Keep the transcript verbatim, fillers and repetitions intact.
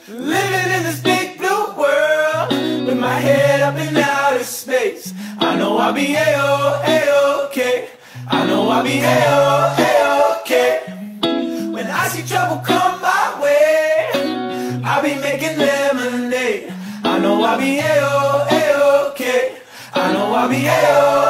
living in this big blue world, with my head up in outer space. I know I'll be A-O, A-OK. I know I'll be A-O, A-OK. When I see trouble come my way, I'll be making lemonade. I know I'll be A-O, A-OK. I know I'll be A-O.